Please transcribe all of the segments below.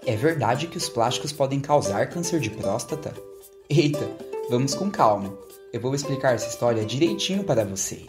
É verdade que os plásticos podem causar câncer de próstata? Eita, vamos com calma. Eu vou explicar essa história direitinho para vocês.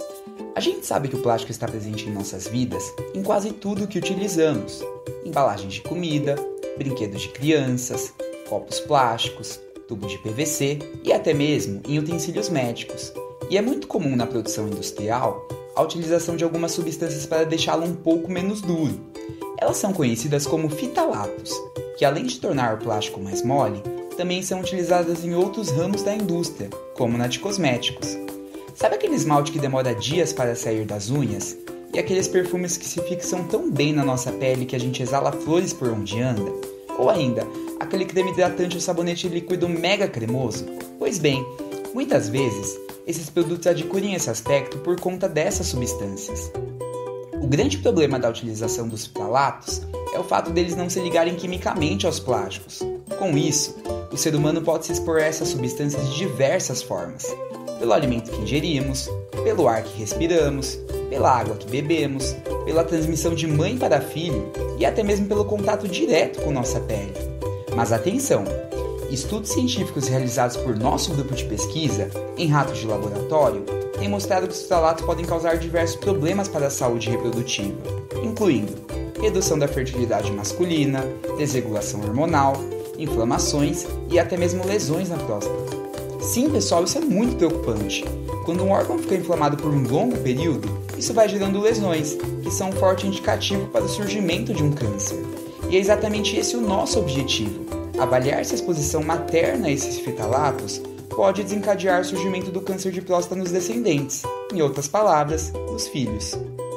A gente sabe que o plástico está presente em nossas vidas em quase tudo que utilizamos. Embalagens de comida, brinquedos de crianças, copos plásticos, tubos de PVC e até mesmo em utensílios médicos. E é muito comum na produção industrial a utilização de algumas substâncias para deixá-lo um pouco menos duro. Elas são conhecidas como fitalatos, que além de tornar o plástico mais mole, também são utilizadas em outros ramos da indústria, como na de cosméticos. Sabe aquele esmalte que demora dias para sair das unhas? E aqueles perfumes que se fixam tão bem na nossa pele que a gente exala flores por onde anda? Ou ainda, aquele creme hidratante ou sabonete líquido mega cremoso? Pois bem, muitas vezes, esses produtos adquirem esse aspecto por conta dessas substâncias. O grande problema da utilização dos fitalatos é o fato deles não se ligarem quimicamente aos plásticos. Com isso, o ser humano pode se expor a essas substâncias de diversas formas. Pelo alimento que ingerimos, pelo ar que respiramos, pela água que bebemos, pela transmissão de mãe para filho e até mesmo pelo contato direto com nossa pele. Mas atenção! Estudos científicos realizados por nosso grupo de pesquisa, em ratos de laboratório, têm mostrado que os fitalatos podem causar diversos problemas para a saúde reprodutiva, incluindo redução da fertilidade masculina, desregulação hormonal, inflamações e até mesmo lesões na próstata. Sim, pessoal, isso é muito preocupante. Quando um órgão fica inflamado por um longo período, isso vai gerando lesões, que são um forte indicativo para o surgimento de um câncer. E é exatamente esse o nosso objetivo: avaliar se a exposição materna a esses fitalatos pode desencadear o surgimento do câncer de próstata nos descendentes, em outras palavras, nos filhos.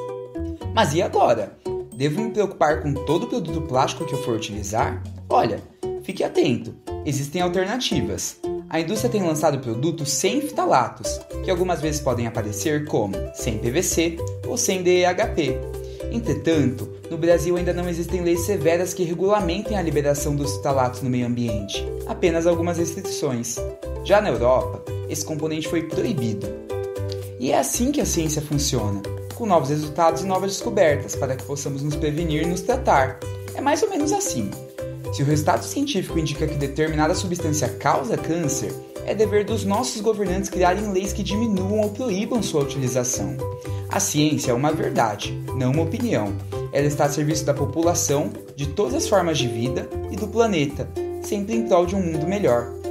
Mas e agora? Devo me preocupar com todo produto plástico que eu for utilizar? Olha, fique atento, existem alternativas. A indústria tem lançado produtos sem fitalatos, que algumas vezes podem aparecer como sem PVC ou sem DEHP. Entretanto, no Brasil ainda não existem leis severas que regulamentem a liberação dos fitalatos no meio ambiente, apenas algumas restrições. Já na Europa, esse componente foi proibido. E é assim que a ciência funciona, com novos resultados e novas descobertas para que possamos nos prevenir e nos tratar. É mais ou menos assim. Se o resultado científico indica que determinada substância causa câncer, é dever dos nossos governantes criarem leis que diminuam ou proíbam sua utilização. A ciência é uma verdade, não uma opinião. Ela está a serviço da população, de todas as formas de vida e do planeta, sempre em prol de um mundo melhor.